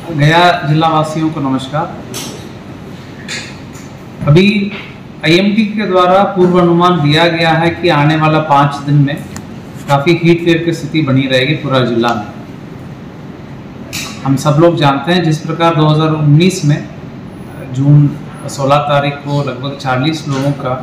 गया जिला वासियों को नमस्कार। अभी आईएमडी के द्वारा पूर्वानुमान दिया गया है कि आने वाला 5 दिन में काफ़ी हीट वेव की स्थिति बनी रहेगी पूरा जिला में। हम सब लोग जानते हैं जिस प्रकार 2019 में जून 16 तारीख को लगभग 40 लोगों का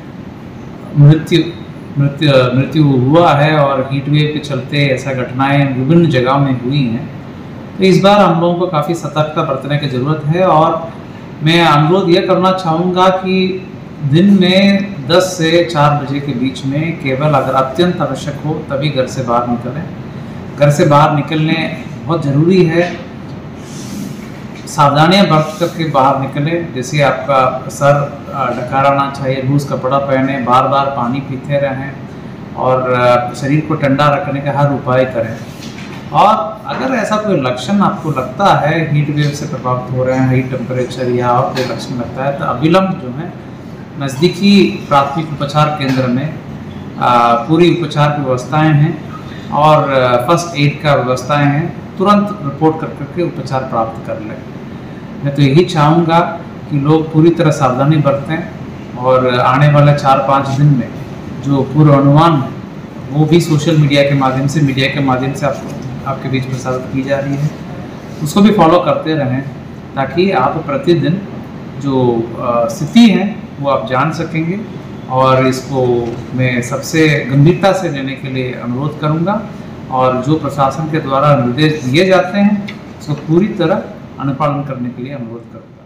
मृत्यु हुआ है और हीट वेव के चलते ऐसा घटनाएं विभिन्न जगहों में हुई हैं। तो इस बार हम लोगों को काफ़ी सतर्कता बरतने की ज़रूरत है और मैं अनुरोध यह करना चाहूँगा कि दिन में 10 से 4 बजे के बीच में केवल अगर अत्यंत आवश्यक हो तभी घर से बाहर निकलें। घर से बाहर निकलने बहुत ज़रूरी है, सावधानियां बरत करके बाहर निकलें। जैसे आपका सर ढका रहना चाहिए, लूज कपड़ा पहने, बार बार पानी पीते रहें और शरीर को ठंडा रखने का हर उपाय करें। और अगर ऐसा कोई लक्षण आपको लगता है हीट वेव से प्रभावित हो रहे हैं, हाई टेम्परेचर या और कोई लक्षण लगता है तो अविलंब जो है नज़दीकी प्राथमिक उपचार केंद्र में पूरी उपचार की व्यवस्थाएँ हैं और फर्स्ट एड का व्यवस्थाएँ हैं। तुरंत रिपोर्ट कर करके उपचार प्राप्त कर लें। मैं तो यही चाहूँगा कि लोग पूरी तरह सावधानी बरतें और आने वाले 4-5 दिन में जो पूर्वानुमान है वो भी सोशल मीडिया के माध्यम से, मीडिया के माध्यम से आपके बीच प्रसारित की जा रही है, उसको भी फॉलो करते रहें ताकि आप प्रतिदिन जो स्थिति है वो आप जान सकेंगे। और इसको मैं सबसे गंभीरता से लेने के लिए अनुरोध करूँगा और जो प्रशासन के द्वारा निर्देश दिए जाते हैं उसको पूरी तरह अनुपालन करने के लिए अनुरोध करूँ।